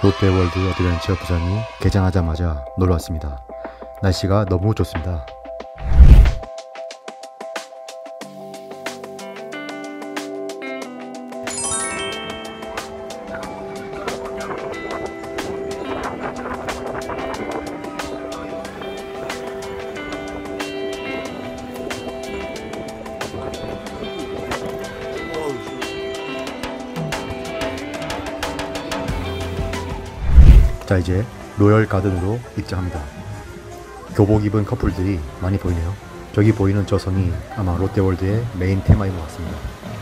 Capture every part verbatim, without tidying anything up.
롯데월드 어드벤처 부산이 개장하자마자 놀러왔습니다. 날씨가 너무 좋습니다. 자, 이제 로열 가든으로 입장합니다. 교복 입은 커플들이 많이 보이네요. 저기 보이는 저 선이 아마 롯데월드의 메인 테마인 것 같습니다.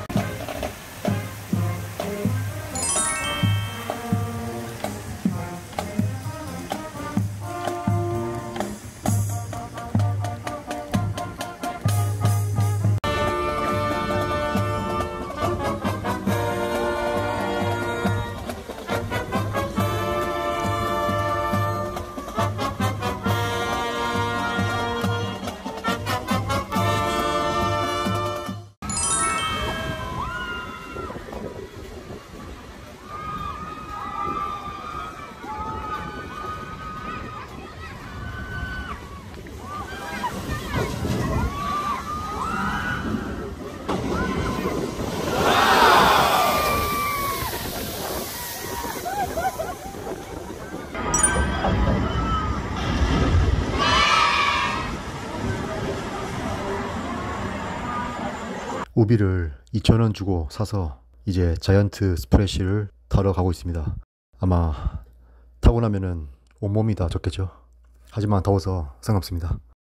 우비를 이천 원 주고 사서 이제 자이언트 스프래시를 타러 가고 있습니다. 아마 타고 나면은 온몸이 다 젖겠죠. 하지만 더워서 상관없습니다.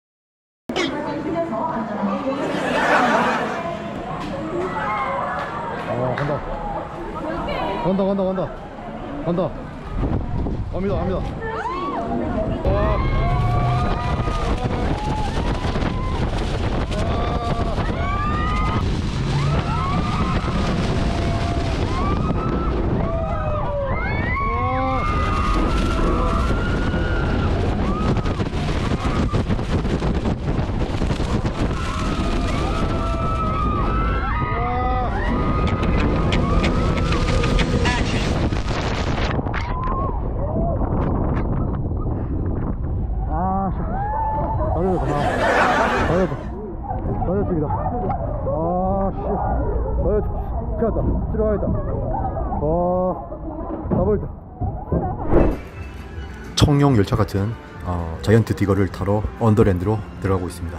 어, 간다. 간다, 간다, 간다. 간다. 갑니다, 갑니다. 와. 다이어트이다. 아씨, 다이어트 피하다. 들어가야겠다. 와, 나버렸다. 청룡 열차 같은 어, 자이언트 디거를 타러 언더랜드로 들어가고 있습니다.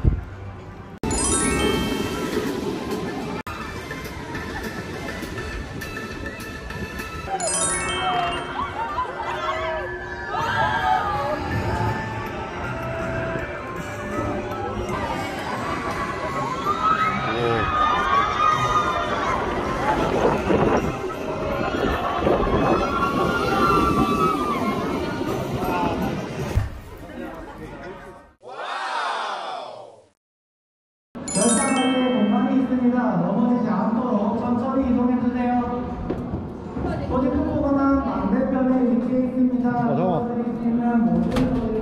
열차 사이에 공간이 있습니다. 넘어지지 않도록 천천히 이동해주세요. 소지품 보관함 반대편에 위치해 있습니다. 아, 잠깐만. 있으면 모든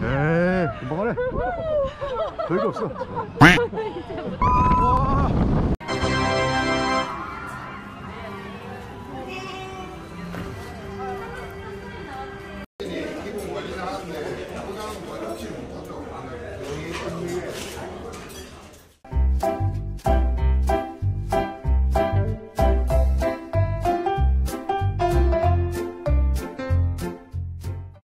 뭐하래? 별거 없어.